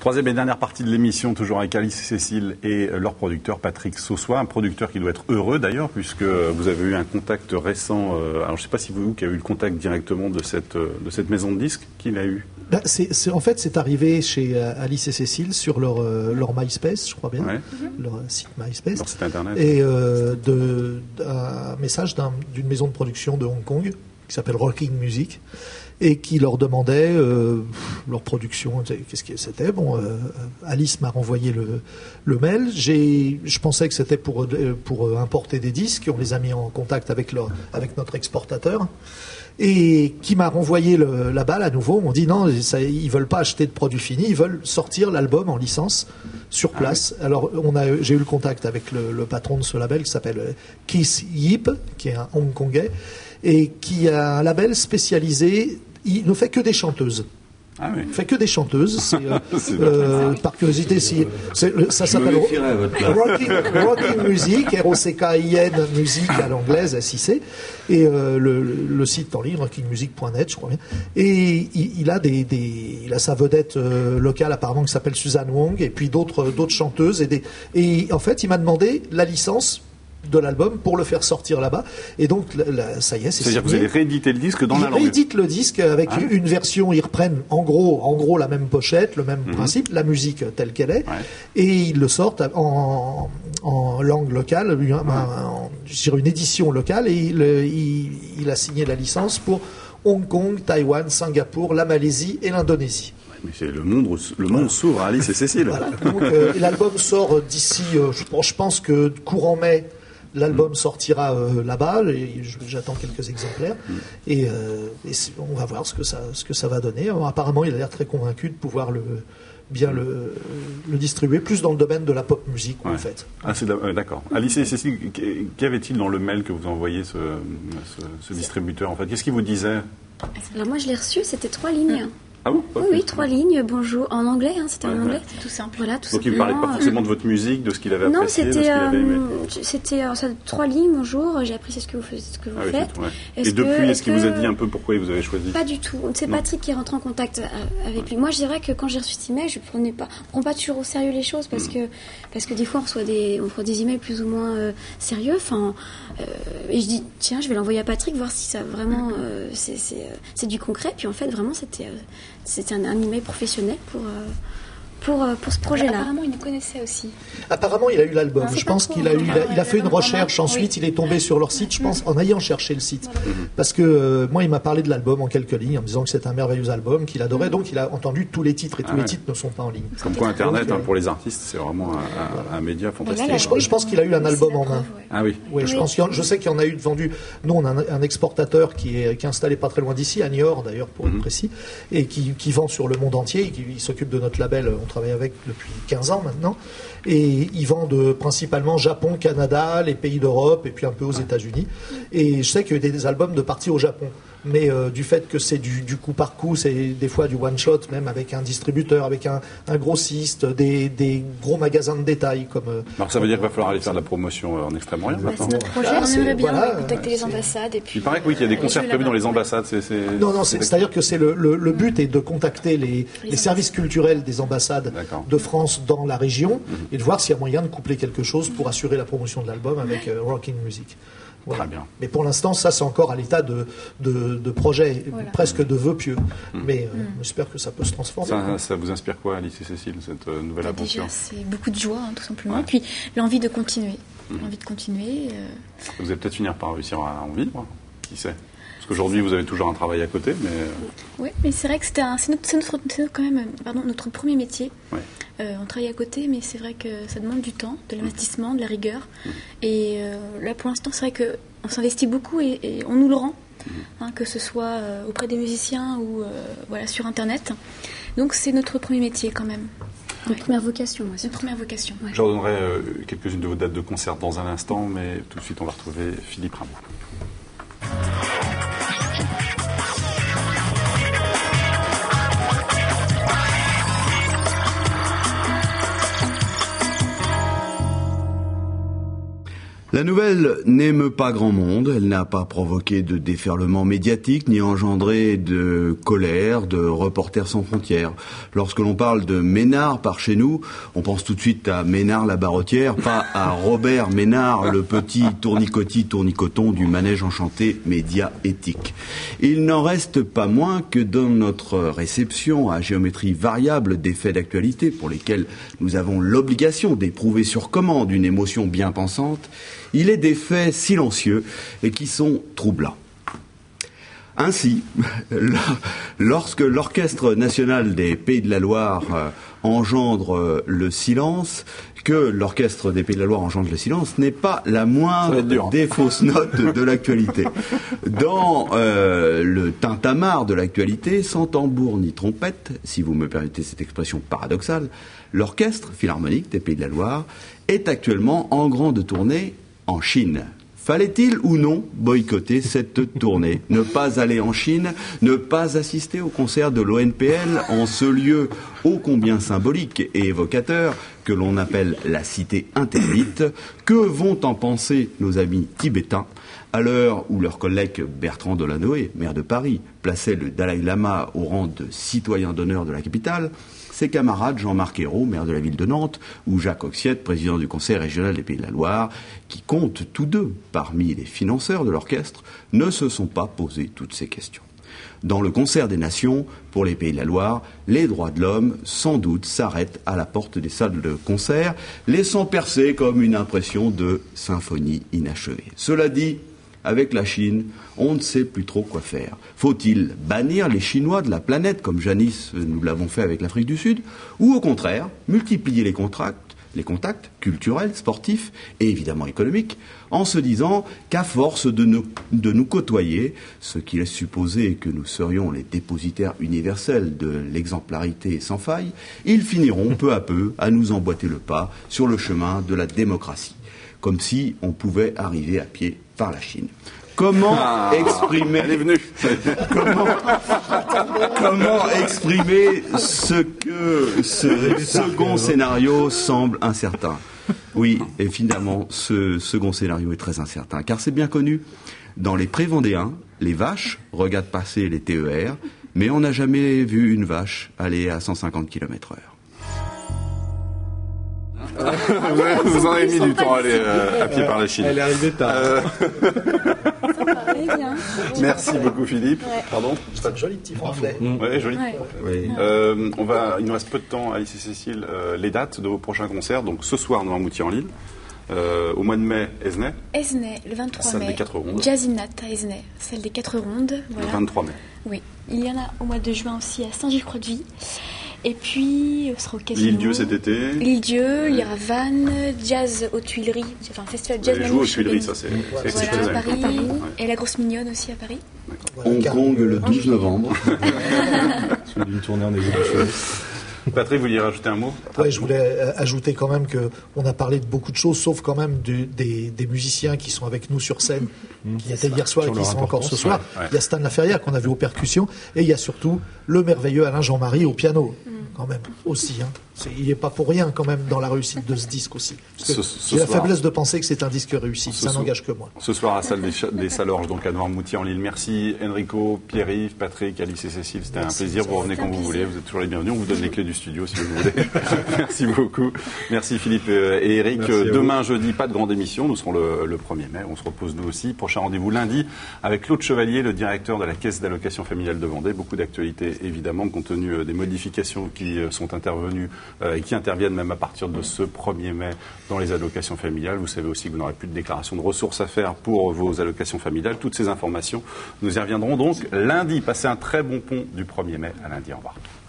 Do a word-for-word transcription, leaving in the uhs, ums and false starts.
Troisième et dernière partie de l'émission, toujours avec Alice et Cécile et leur producteur Patrick Saussois, un producteur qui doit être heureux d'ailleurs, puisque vous avez eu un contact récent. Euh, alors je ne sais pas si vous, vous qui avez eu le contact directement de cette, de cette maison de disques, qui l'a eu. Ben, c'est, c'est, en fait, c'est arrivé chez Alice et Cécile sur leur, euh, leur MySpace, je crois bien, ouais. leur site MySpace. Leur site internet. Et euh, de, un message d'un, d'une maison de production de Hong Kong qui s'appelle Rocking Music, et qui leur demandait euh, leur production, qu'est-ce que c'était. Bon, euh, Alice m'a renvoyé le, le mail. J'ai, je pensais que c'était pour, pour importer des disques. On les a mis en contact avec, leur, avec notre exportateur. Et qui m'a renvoyé le, la balle à nouveau. On dit non, ça, ils veulent pas acheter de produits finis, ils veulent sortir l'album en licence sur place. Ah oui. Alors, on a, j'ai eu le contact avec le, le patron de ce label qui s'appelle Keith Yip, qui est un Hongkongais, et qui a un label spécialisé. Il ne fait que des chanteuses. Ah oui. Il fait que des chanteuses. C'est, euh, euh, par curiosité, si, c'est, ça s'appelle Rocking, Rocking Music, R O C K I N Music à l'anglaise, S I C, et euh, le, le site en ligne, rocking music point net, je crois bien. Et il, il a des, des, il a sa vedette euh, locale apparemment qui s'appelle Suzanne Wong, et puis d'autres, d'autres chanteuses. Et, des, et en fait, il m'a demandé la licence de l'album pour le faire sortir là-bas, et donc là, ça y est, c'est c'est-à-dire signé. que vous allez rééditer le disque dans ils la langue. Ils rééditent le disque avec ah, une version, ils reprennent en gros, en gros la même pochette, le même mm-hmm. principe, la musique telle qu'elle est, ouais. et ils le sortent en, en langue locale, une, ouais. en, je dirais une édition locale, et il, il, il a signé la licence pour Hong Kong, Taïwan, Singapour, la Malaisie et l'Indonésie. Mais c'est le monde, le monde voilà. s'ouvre à Alice et Cécile. Voilà. Donc euh, l'album sort d'ici, euh, je, je pense que courant mai. L'album sortira euh, là-bas, et j'attends quelques exemplaires, mm. et, euh, et on va voir ce que ça, ce que ça va donner. Alors, apparemment, il a l'air très convaincu de pouvoir le, bien le, le distribuer, plus dans le domaine de la pop musique, ouais. en fait. Ah, c'est d'accord. Alice et Cécile, qu'avait-il dans le mail que vous envoyez ce, ce, ce distributeur, en fait? Qu'est-ce qu'il vous disait? Alors moi, je l'ai reçu, c'était trois lignes. Mm. Ah bon? Oui, oui, trois lignes, bonjour, en anglais, hein, c'était ouais, en anglais. Ouais. Tout simple. Voilà, tout Donc il ne parlait pas forcément de votre musique, de ce qu'il avait non, apprécié, de ce qu'il euh, avait aimé. C'était euh, ça, trois lignes, bonjour, j'ai apprécié ce que vous, ce que vous ah, oui, faites. Ouais. Est-ce Et depuis, que, est-ce est-ce qu'il que... vous a dit un peu pourquoi il vous avait choisi? Pas du tout. C'est non. Patrick qui est rentré en contact avec lui. Moi, je dirais que quand j'ai reçu cet email, je prenais pas, on prend pas toujours au sérieux les choses parce mm. que parce que des fois on reçoit des, on reçoit des emails plus ou moins euh, sérieux. Enfin, euh, et je dis tiens, je vais l'envoyer à Patrick voir si ça vraiment euh, c'est, c'est, euh, c'est du concret. Puis en fait, vraiment, c'était euh, c'était un, un email professionnel pour, euh, pour, euh, pour ce projet-là. Apparemment, il nous connaissait aussi. Apparemment, il a eu l'album. Ah, je pense qu'il a, eu, il a, il a fait une recherche. Ensuite, oui. il est tombé sur leur site, je pense, en ayant cherché le site. Voilà. Parce que euh, moi, il m'a parlé de l'album en quelques lignes, en me disant que c'est un merveilleux album, qu'il adorait. Donc, il a entendu tous les titres, et tous ah, les ouais. titres ne sont pas en ligne. Comme quoi, Internet, donc, hein, pour les artistes, c'est vraiment un, un, un média fantastique. Là, là, je, je pense qu'il a eu un album en main. Ouais. Ah oui. Oui, je, pense qu'il y en, je sais qu'il y en a eu de vendus. Nous, on a un, un exportateur qui est, qui est installé pas très loin d'ici, à Niort d'ailleurs, pour mm-hmm. être précis, et qui, qui vend sur le monde entier, et qui il s'occupe de notre label. On travaille avec depuis quinze ans maintenant, et ils vendent principalement Japon, Canada, les pays d'Europe, et puis un peu aux États-Unis. Et je sais qu'il y a eu des albums de partie au Japon. Mais euh, du fait que c'est du, du coup par coup, c'est des fois du one-shot, même avec un distributeur, avec un, un grossiste, des, des gros magasins de détail. Comme, euh, Alors ça veut dire qu'il va falloir aller faire de la promotion en Extrême-Orient bah, maintenant. C'est notre projet, ah, on aimerait bien voilà, contacter les ambassades. Et puis, il paraît que oui, qu'il y a des concerts prévus dans les ambassades. C'est, c'est, non, non, c'est, c'est c'est-à-dire que c'est le, le, le but est de contacter les, les, les services culturels des ambassades D'accord. de France dans la région mm-hmm. et de voir s'il y a moyen de coupler quelque chose pour assurer la promotion de l'album avec euh, Rocking Music. Voilà. Très bien. Mais pour l'instant, ça, c'est encore à l'état de, de, de projet, voilà. presque de vœux pieux. Mmh. Mais euh, mmh. j'espère que ça peut se transformer. Ça, ça vous inspire quoi, Alice et Cécile, cette euh, nouvelle bah, aventure? Déjà, c'est beaucoup de joie, hein, tout simplement. Ouais. Et puis, l'envie de continuer. Mmh. L'envie de continuer. Euh... Vous allez peut-être finir par réussir à en vivre, qui sait? Parce qu'aujourd'hui, vous avez toujours un travail à côté, mais... Oui, mais c'est vrai que c'était un, c'est notre, c'est notre, c'est quand même pardon, notre premier métier. Ouais. Euh, on travaille à côté, mais c'est vrai que ça demande du temps, de l'investissement, de la rigueur. Mmh. Et euh, là, pour l'instant, c'est vrai qu'on s'investit beaucoup et, et on nous le rend, mmh. hein, que ce soit euh, auprès des musiciens ou euh, voilà, sur Internet. Donc, c'est notre premier métier quand même. Notre ouais. première vocation. C'est notre première vocation. Ouais. Je redonnerai euh, quelques-unes de vos dates de concert dans un instant, mais tout de suite, on va retrouver Philippe Rimbaud. La nouvelle n'émeut pas grand monde, elle n'a pas provoqué de déferlement médiatique, ni engendré de colère, de Reporters sans frontières. Lorsque l'on parle de Ménard par chez nous, on pense tout de suite à Ménard la Barottière, pas à Robert Ménard, le petit tournicotis tournicoton du manège enchanté média éthique. Il n'en reste pas moins que dans notre réception à géométrie variable des faits d'actualité pour lesquels nous avons l'obligation d'éprouver sur commande une émotion bien pensante, il est des faits silencieux et qui sont troublants. Ainsi, lorsque l'Orchestre national des Pays de la Loire engendre le silence, que l'Orchestre des Pays de la Loire engendre le silence n'est pas la moindre des fausses notes de l'actualité. Dans euh, le tintamarre de l'actualité, sans tambour ni trompette, si vous me permettez cette expression paradoxale, l'Orchestre philharmonique des Pays de la Loire est actuellement en grande tournée en Chine. Fallait-il ou non boycotter cette tournée? Ne pas aller en Chine, ne pas assister au concert de l'O N P L en ce lieu ô combien symbolique et évocateur que l'on appelle la cité interdite? Que vont en penser nos amis tibétains à l'heure où leur collègue Bertrand Delanoë, maire de Paris, plaçait le Dalai Lama au rang de citoyen d'honneur de la capitale? Ses camarades Jean-Marc Ayrault, maire de la ville de Nantes, ou Jacques Oxiette, président du Conseil régional des Pays de la Loire, qui comptent tous deux parmi les financeurs de l'orchestre, ne se sont pas posé toutes ces questions. Dans le concert des nations, pour les Pays de la Loire, les droits de l'homme, sans doute, s'arrêtent à la porte des salles de concert, laissant percer comme une impression de symphonie inachevée. Cela dit, avec la Chine, on ne sait plus trop quoi faire. Faut-il bannir les Chinois de la planète, comme jadis nous l'avons fait avec l'Afrique du Sud, ou au contraire, multiplier les contacts, les contacts culturels, sportifs et évidemment économiques, en se disant qu'à force de nous, de nous côtoyer, ce qui laisse supposer que nous serions les dépositaires universels de l'exemplarité sans faille, ils finiront peu à peu à nous emboîter le pas sur le chemin de la démocratie, comme si on pouvait arriver à pied par la Chine. Comment ah, exprimer elle est venue. comment, comment exprimer ce que ce second scénario semble incertain? Oui, et finalement, ce second scénario est très incertain, car c'est bien connu. Dans les Pré-Vendéens, les vaches regardent passer les T E R, mais on n'a jamais vu une vache aller à cent cinquante kilomètres heure. Vous en avez mis du temps à aller euh, à pied par la Chine. Elle est arrivée tard. Euh... Merci beaucoup Philippe. Ouais. Pardon. C'est un joli petit pamphlet. Oui, joli. Ouais. Oui. Euh, on va, il nous reste peu de temps, Alice et Cécile. Euh, les dates de vos prochains concerts. Donc ce soir, Noirmoutier-en-l'Île. Euh, au mois de mai, Esnay. Esnay, le vingt-trois Salle mai. des quatre rondes. Jazzinat à Esnay, celle des quatre rondes. Voilà. Le vingt-trois mai. Oui. Il y en a au mois de juin aussi à Saint-Gilles-Croix-de-Vie. Et puis, on sera au Casino. L'Île-Dieu cet été. L'Île-Dieu, il y aura Vannes, Jazz aux Tuileries, enfin Festival Jazz. Les joues aux Tuileries, ça c'est voilà, exceptionnel. à Paris, à Paris. Ouais. Et la Grosse Mignonne aussi à Paris. Hong Kong le douze novembre. Sur une tournée en évolution. Patrick, vous vouliez rajouter un mot? Oui, je voulais ajouter quand même qu'on a parlé de beaucoup de choses, sauf quand même du, des, des musiciens qui sont avec nous sur scène, mmh, qui étaient hier soir et qui sont encore ce soir. Ouais, ouais. Il y a Stan Laferrière qu'on a vu aux percussions, et il y a surtout le merveilleux Alain Jean-Marie au piano, mmh. quand même, aussi. Hein. Il n'est pas pour rien quand même dans la réussite de ce disque aussi. Ce, ce j'ai la faiblesse de penser que c'est un disque réussi, ce ça n'engage que moi. Ce soir à la salle des, des Salorges, donc à Noirmoutier-en-l'Île. Merci Enrico, Pierre-Yves, Patrick, Alice et Cécile, c'était un plaisir. Vous revenez quand vous voulez, vous êtes toujours les bienvenus. On vous donne les clés du studio si vous voulez. Merci beaucoup. Merci Philippe et Eric. Demain jeudi, pas de grande émission, nous serons le, le premier mai, on se repose nous aussi. Prochain rendez-vous lundi avec Claude Chevalier, le directeur de la Caisse d'allocation familiale de Vendée. Beaucoup d'actualités évidemment, compte tenu des modifications qui sont intervenues euh, et qui interviennent même à partir de ce premier mai dans les allocations familiales. Vous savez aussi que vous n'aurez plus de déclaration de ressources à faire pour vos allocations familiales. Toutes ces informations, nous y reviendrons donc lundi. Passez un très bon pont du premier mai à lundi. Au revoir.